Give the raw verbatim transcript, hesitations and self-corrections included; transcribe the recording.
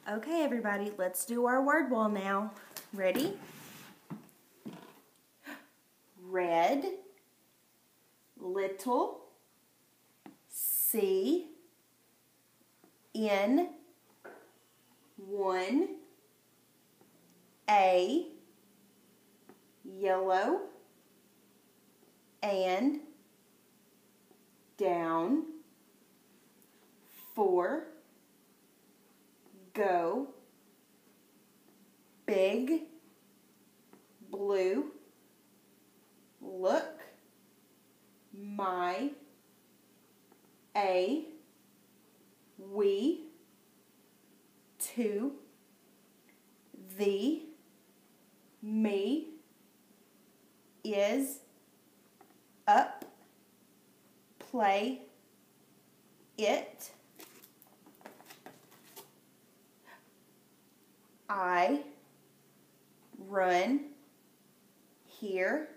Okay, everybody, let's do our word wall now. Ready? Red, little, C, N, one, A, yellow, and, down, four, go, big, blue, look, my, a, we, two, the, me, is, up, play, it, I, run, here,